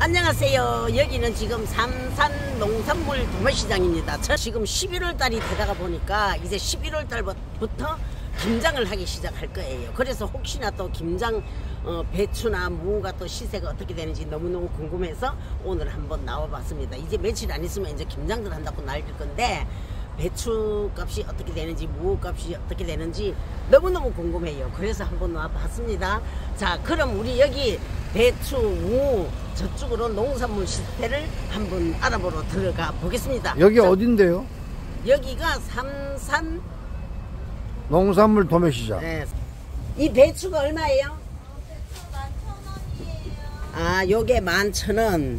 안녕하세요. 여기는 지금 삼산 농산물 도매시장입니다. 지금 11월 달이 되다가 보니까 이제 11월 달부터 김장을 하기 시작할 거예요. 그래서 혹시나 또 김장 배추나 무가 또 시세가 어떻게 되는지 너무너무 궁금해서 오늘 한번 나와봤습니다. 이제 며칠 안 있으면 이제 김장들 한다고 날릴 건데 배추 값이 어떻게 되는지 무 값이 어떻게 되는지 너무너무 궁금해요. 그래서 한번 나와봤습니다. 자, 그럼 우리 여기 배추, 무 저쪽으로 농산물 시세를 한번 알아보러 들어가 보겠습니다. 여기 어딘데요? 여기가 삼산 농산물 도매시장. 네. 이 배추가 얼마예요? 아, 요게 11,000원.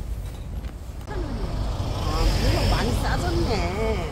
아, 물론 많이 싸졌네.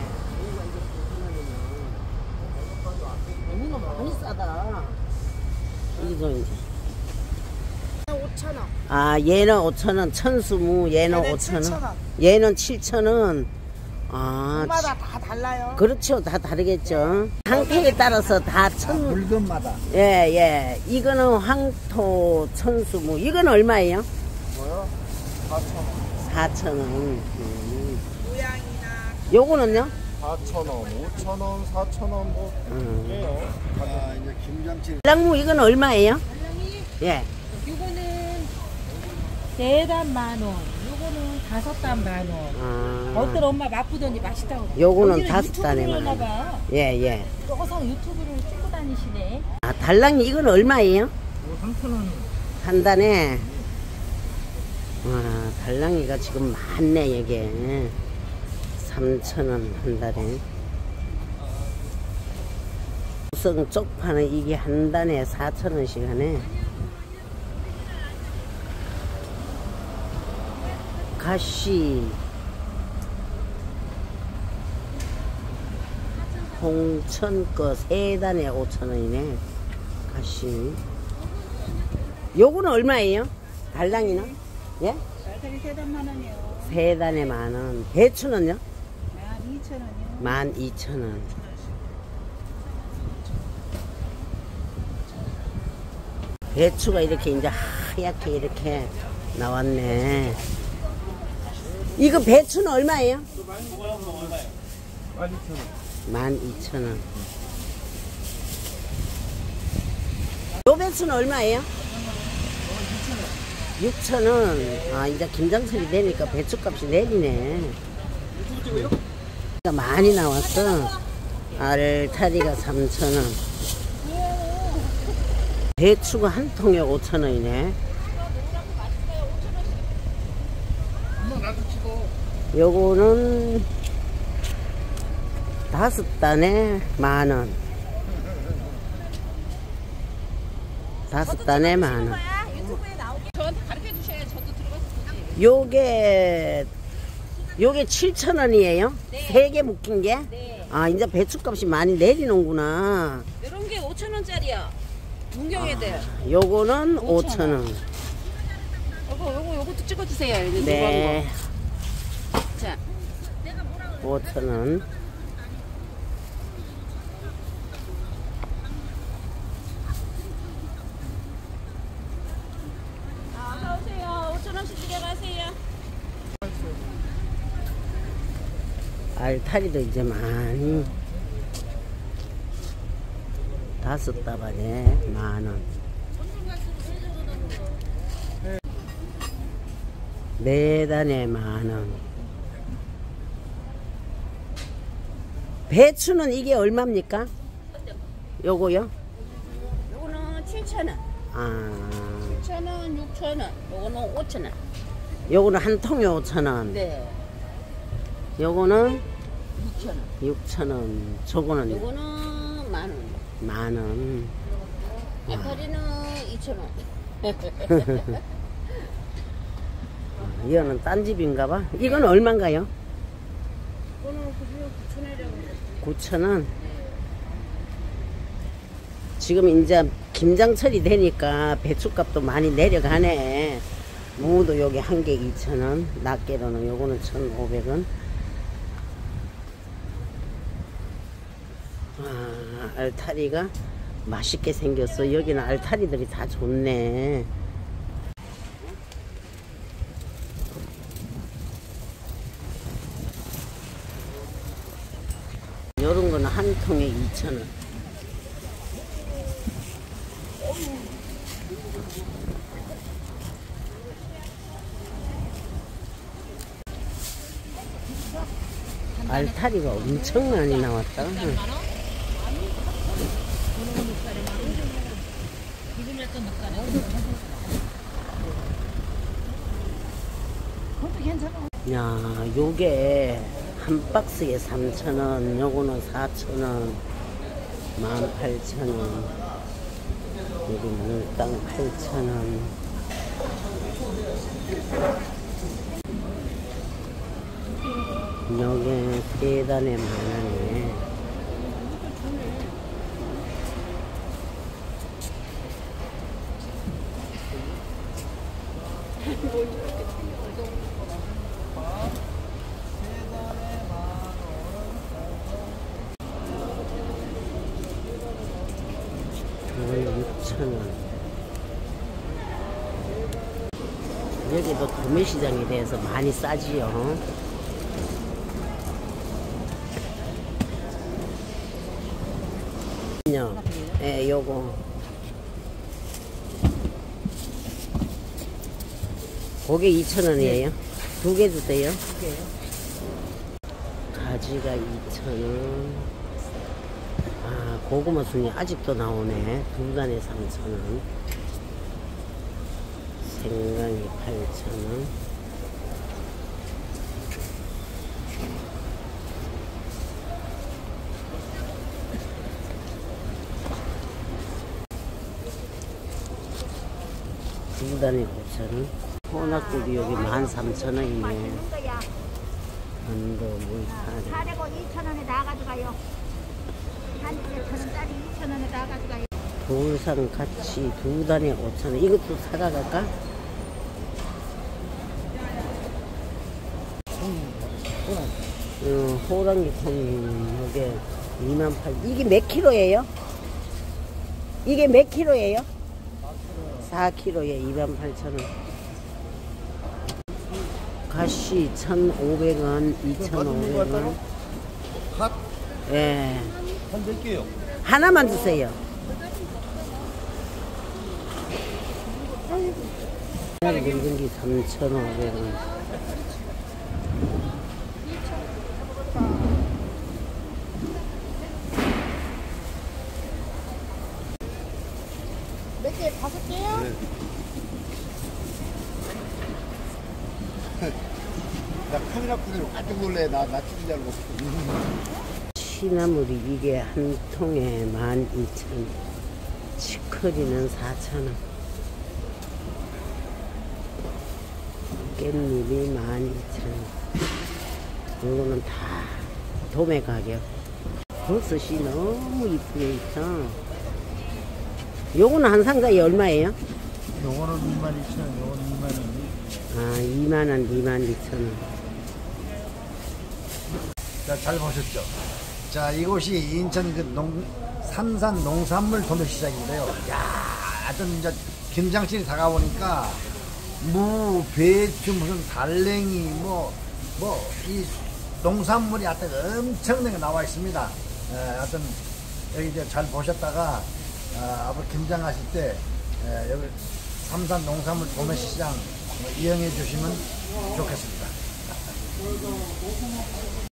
이거 많이 싸다. 이거 이제 5,000원. 아, 얘는 5,000원, 천수무 얘는 5,000원. 7,000원. 얘는 7,000원. 아, 마다 다 달라요. 그렇죠. 다 다르겠죠. 상태에 따라서 다 물건마다. 예. 이거는 황토 천수무. 이거는 얼마예요? 뭐요? 4,000원. 4,000원. 모양이나 요거는요? 4,000원, 5,000원, 4,000원 뭐. 그래요. 아, 이제 김장치. 달랑무 이거는 얼마예요? 예. 요거는 4단 만원, 요거는 5단 만원. 아, 어떤 엄마 맛보더니 맛있다고. 요거는 여기는 5단에 유튜브를 만 원. 하나봐. 예. 항상 유튜브를 찍고 다니시네. 아, 달랑이 이건 얼마예요? 3,000원. 한 단에. 와, 달랑이가 지금 많네, 이게. 3,000원 한 달에. 우선 쪽파는 이게 한 단에 4,000원씩 하네. 가시, 홍천 거 3단에 5,000원이네. 가시. 요거는 얼마예요? 달랑이는? 예? 달달이 3단 만원이요. 3단에 만원. 배추는요? 12,000원이요. 12,000원. 배추가 이렇게 이제 하얗게 이렇게 나왔네. 이거 배추는 얼마예요? 12,000원. 요 배추는 얼마예요? 6,000원. 아, 이제 김장철이 되니까 배추값이 내리네. 많이 나왔어. 알타리가 3,000원. 배추가 한 통에 5,000원이네. 요거는 5단에 만원. 5단에 만원. 저한테 가르쳐 주셔야 저도 들어가서 보지. 요게 7,000원이에요? 네. 3개 묶인 게? 네. 아, 이제 배추값이 많이 내리는구나. 이런 게 5,000원짜리야. 문경애들. 요거는 5,000원. 요것도 찍어주세요. 여기 네. 자, 5,000원. 어서 오세요. 5,000원씩 들여가세요. 알타리도 이제 많이 5다발에 만원. 4단에 만원. 배추는 이게 얼마입니까? 요거요? 요거는 7,000원. 아, 7,000원, 6,000원. 요거는 5,000원. 요거는 한 통에 5,000원. 네. 요거는 6,000원. 6,000원. 저거는 요거는 만원. 만원. 알타리는 2,000원. 이거는 딴 집인가봐. 이건 얼마인가요? 이거는 9,000원이라고. 9,000원. 지금 이제 김장철이 되니까 배추값도 많이 내려가네. 무도 여기 한 개 2,000원. 낱개로는 요거는 1,500원. 아, 알타리가 맛있게 생겼어. 여기는 알타리들이 다 좋네. 요런 거는 한 통에 2,000원. 알타리가 엄청 많이 나왔다. 야, 요게 한 박스에 3,000원, 요거는 4,000원, 18,000원, 여기 물당 8,000원. 요게 세 단에 10,000원이네. 이건 6,000원. 여기도 도매시장에 대해서 많이 싸지요. 예, 요거 고게 2,000원이에요. 두 개 주세요. 가지가 2,000원. 아, 고구마 순이 아직도 나오네. 두 단에 3,000원. 생강이 8,000원. 두 단에 9,000원. 호낙굴이 여기 13,000원이네. 안도 물타래. 400원 2,000원에 다 가져가요. 한 입에 1,000원짜리 2,000원에 다 가져가요. 돌산 같이 두 단에 5,000원. 이것도 사가갈까? 호랑이 콩 여기 28,000원. 이게 몇 킬로예요? 이게 몇 킬로예요? 4킬로에 28,000원. 가시 1,500원, 2,500원. 핫? 예. 한 몇 개요? 하나만 주세요. 냉동기 3,500원. 몇 개? 5개요? 나 카메라 보고 깜짝 놀래. 나 찍은 줄 알고. 시나물이 이게 한 통에 12,000원. 치커리는 4,000원. 깻잎이 12,000원. 이거는 다 도매 가격. 버섯이 너무 이쁘게 있어. 요거는 한 상자에 얼마예요? 요거는 22,000원, 요거는 2만원. 아, 2만원, 22,000원. 자, 잘 보셨죠? 자, 이곳이 인천 삼산 농산물 도매시장인데요. 야, 하여튼 이제 김장철이 다가오니까 무, 배추, 무슨 달랭이, 이 농산물이 하여튼 엄청나게 나와 있습니다. 하여튼 여기 이제 잘 보셨다가 앞으로 김장하실 때 여기 삼산 농산물 도매시장 이용해 주시면 좋겠습니다.